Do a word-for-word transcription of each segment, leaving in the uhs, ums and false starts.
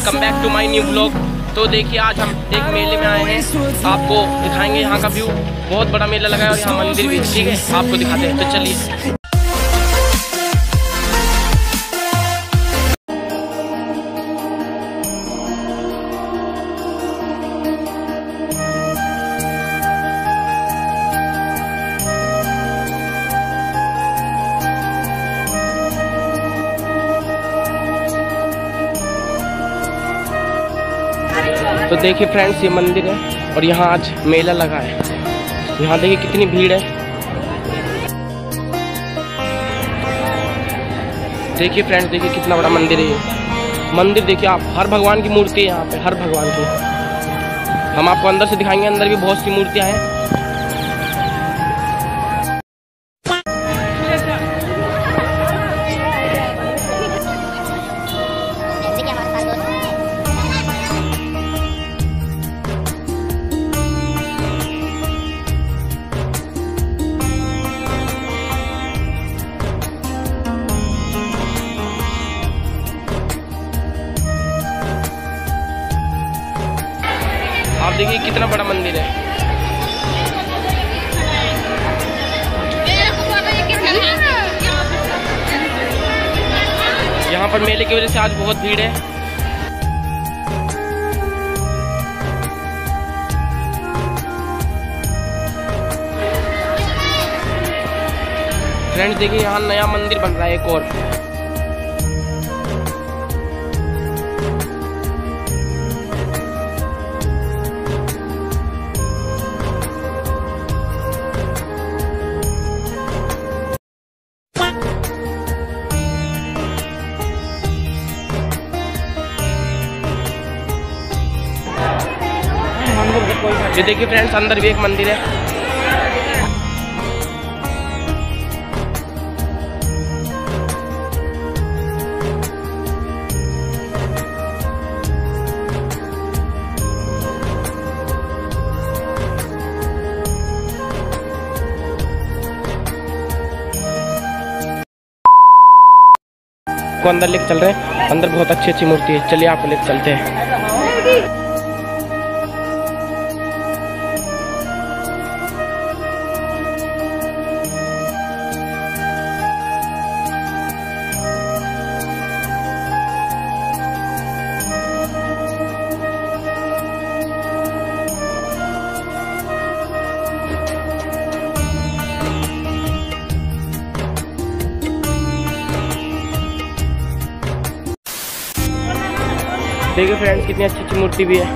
Welcome back to my new blog. तो देखिए आज हम एक मेले में आए हैं, आपको दिखाएंगे यहाँ का व्यू। बहुत बड़ा मेला लगा है और यहाँ मंदिर भी, ठीक है, आपको दिखाते हैं। तो चलिए। तो देखिए फ्रेंड्स, ये मंदिर है और यहाँ आज मेला लगा है। यहाँ देखिए कितनी भीड़ है। देखिए फ्रेंड्स, देखिए कितना बड़ा मंदिर है ये मंदिर। देखिए आप, हर भगवान की मूर्ति है यहाँ पे, हर भगवान की। हम आपको अंदर से दिखाएंगे, अंदर भी बहुत सी मूर्तियाँ हैं। आप देखिए कितना बड़ा मंदिर है। यहाँ पर मेले की वजह से आज बहुत भीड़ है। फ्रेंड्स देखिए, यहाँ नया मंदिर बन रहा है एक और। ये देखिए फ्रेंड्स, अंदर भी एक मंदिर है। को अंदर लेके चल रहे हैं। अंदर बहुत अच्छी अच्छी मूर्ति है। चलिए आपको लेके चलते हैं। देखिए फ्रेंड्स, कितनी अच्छी अच्छी मूर्ति भी है।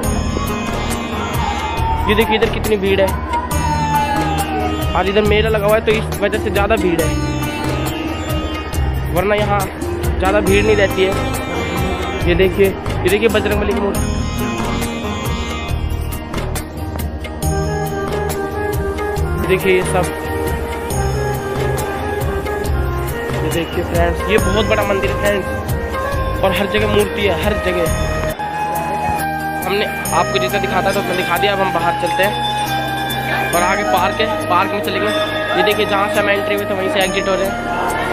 ये देखिए इधर कितनी भीड़ है। आज इधर मेला लगा हुआ है तो इस वजह से ज़्यादा भीड़ है, वरना यहाँ ज़्यादा भीड़ नहीं रहती है। ये देखिए, ये देखिए बजरंगबली की मूर्ति। देखिए ये सब, ये देखिए फ्रेंड्स, ये बहुत बड़ा मंदिर है फ्रेंड्स, और हर जगह मूर्ति है, हर जगह। हमने आपको जितना दिखाता था उतना दिखा दिया। अब हम बाहर चलते हैं और आगे पार्क है, पार्क में चलेंगे। ये देखिए, जहाँ से हम एंट्री हुए थे वहीं से एग्जिट हो रहे हैं।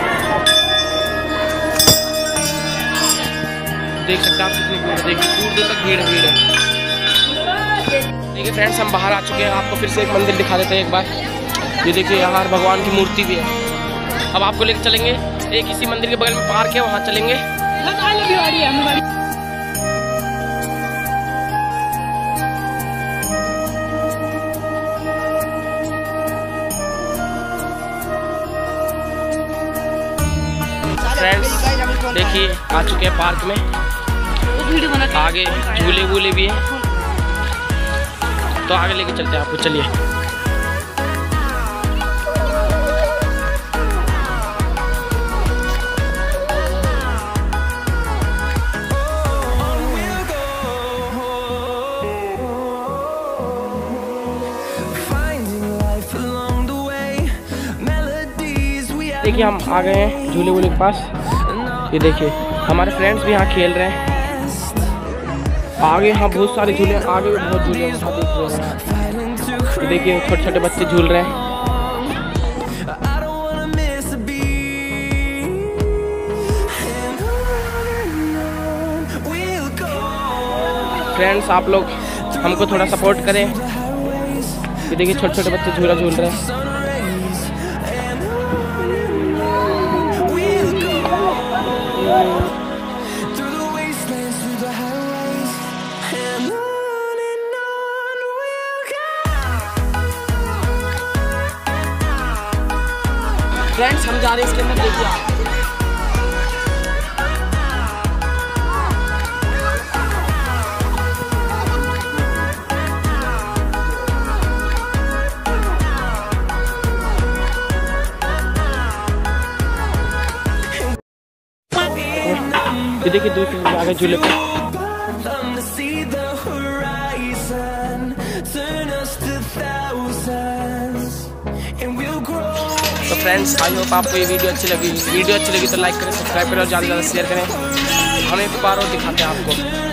देख सकते हैं आप कितनी भीड़ है। देखिए दूर दूर तक भीड़ भीड़ है। देखिए फ्रेंड्स, हम बाहर आ चुके हैं। आपको फिर से एक मंदिर दिखा देते हैं एक बार। ये देखिए, यहाँ भगवान की मूर्ति भी है। अब आपको लेकर चलेंगे, एक इसी मंदिर के बगल में पार्क है, वहाँ चलेंगे। फ्रेंड्स देखिए, आ चुके हैं पार्क में। आगे झूले वूले भी हैं, तो आगे लेके चलते हैं आपको। चलिए। देखिए हम आ गए हैं झूले वूले के पास। ये देखिए हमारे फ्रेंड्स भी यहाँ खेल रहे हैं। आगे यहाँ बहुत सारे झूले, आगे भी बहुत झूले हैं। ये देखिए छोटे छोटे बच्चे झूल रहे हैं। फ्रेंड्स आप लोग हमको थोड़ा सपोर्ट करें। ये देखिए छोटे छोटे बच्चे झूला झूल रहे हैं। फ्रेंड्स हम जा रहे हैं इसके अंदर, देखिए आप। ये देखिए दूसरे आगे झूले पे। तो फ्रेंड्स आई होप आपको ये वीडियो अच्छी लगी। वीडियो अच्छी लगी तो लाइक करें, सब्सक्राइब करें और ज़्यादा से ज़्यादा शेयर करें। हम एक बार और दिखाते हैं आपको।